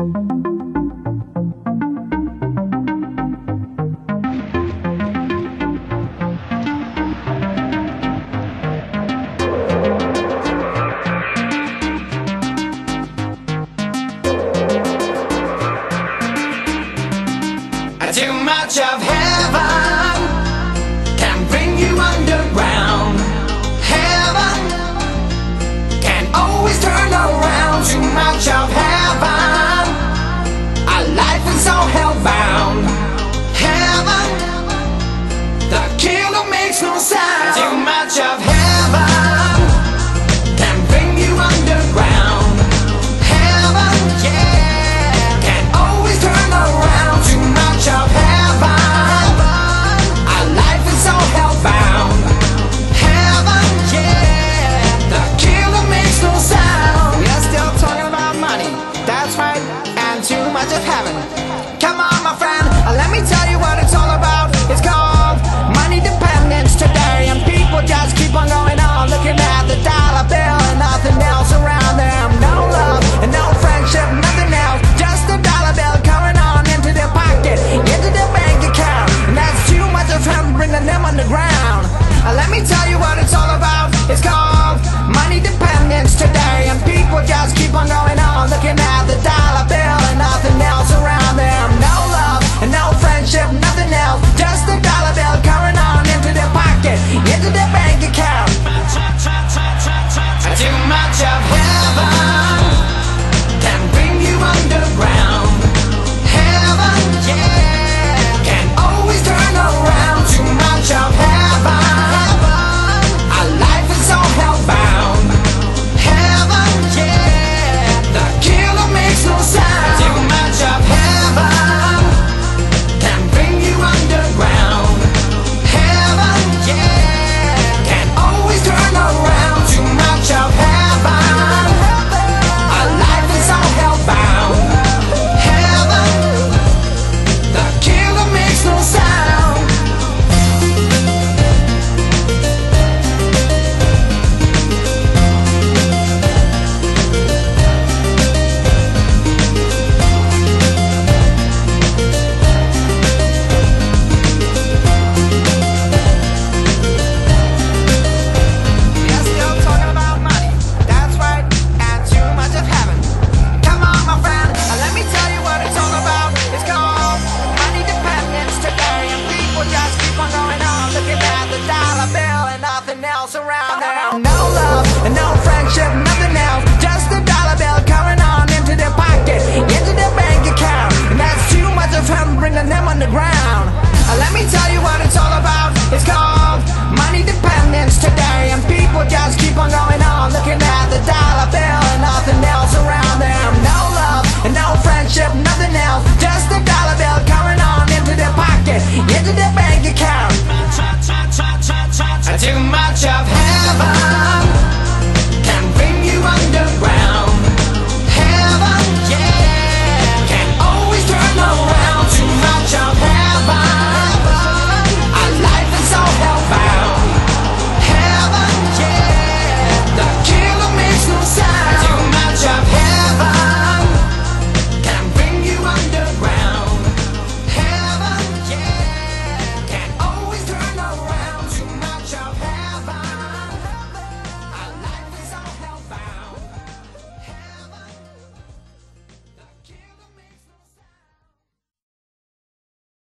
Too much of heaven can bring you underground. Heaven can always turn around. Too much of heaven, our life is all hellbound. Heaven, the killer makes no sound. Too much of heaven can bring you underground. Heaven, yeah, can always turn around. Too much of heaven, our life is all hellbound. Heaven, yeah, the killer makes no sound. We are still talking about money, that's right, and too much of heaven.